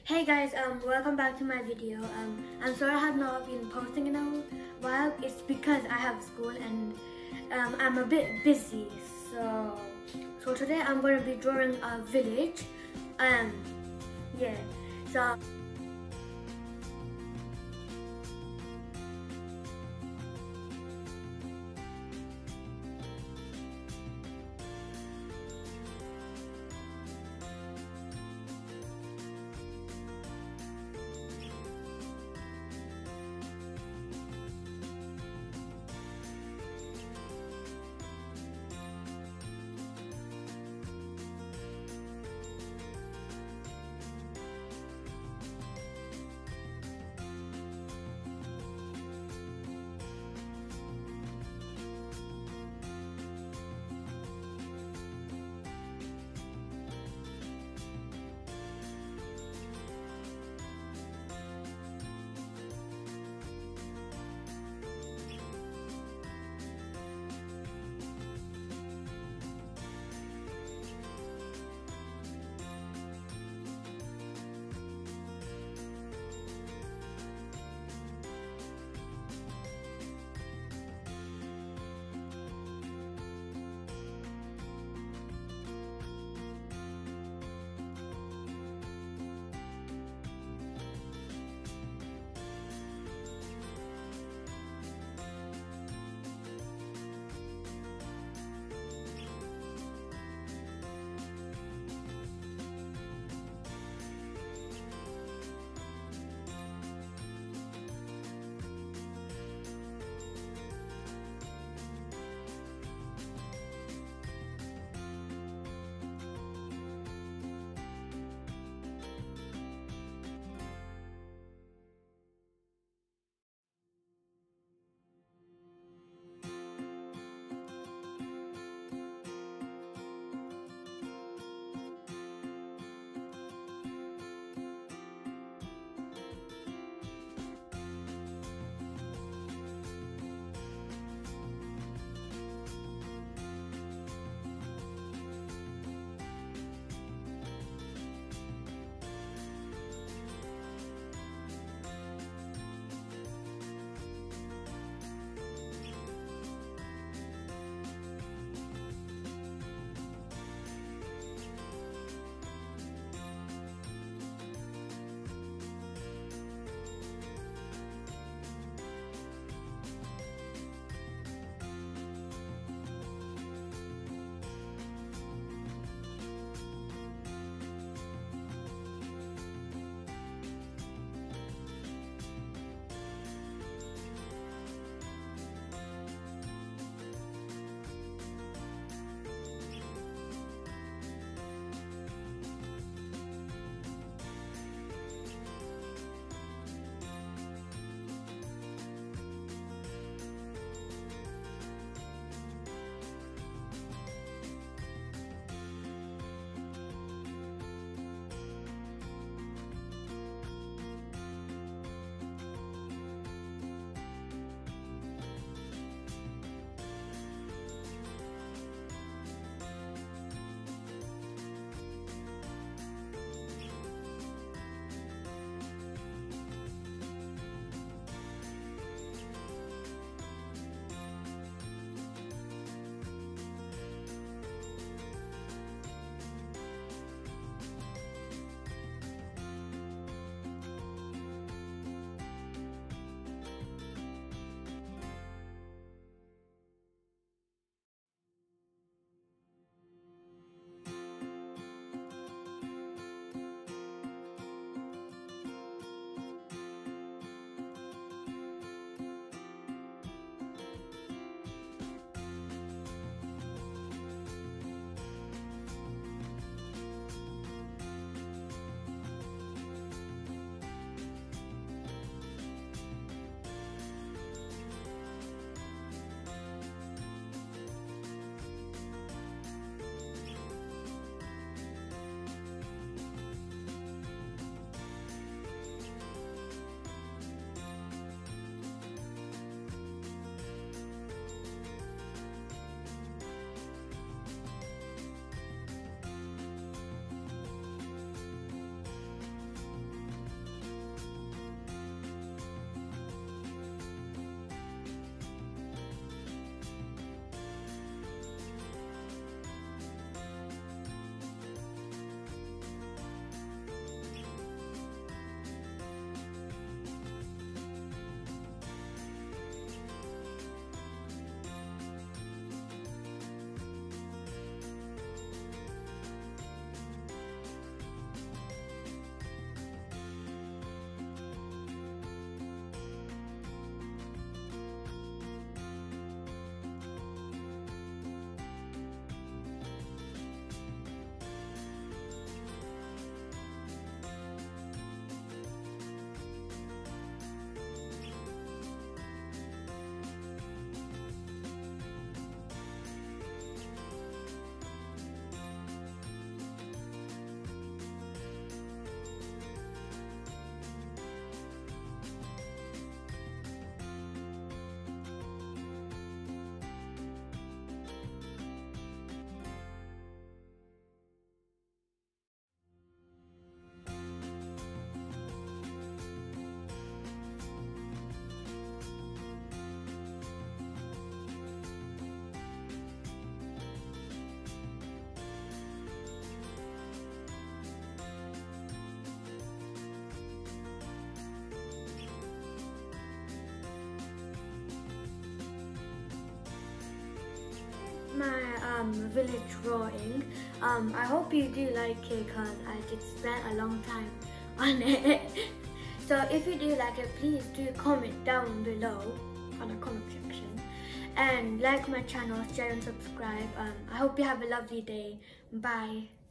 Hey guys, welcome back to my video. I'm sorry I have not been posting in a while. It's because I have school and I'm a bit busy. So today I'm going to be drawing a village. Yeah. So. my village drawing. I hope you do like it because I did spend a long time on it. So if you do like it, please do comment down below on the comment section. And like my channel, share and subscribe. I hope you have a lovely day. Bye.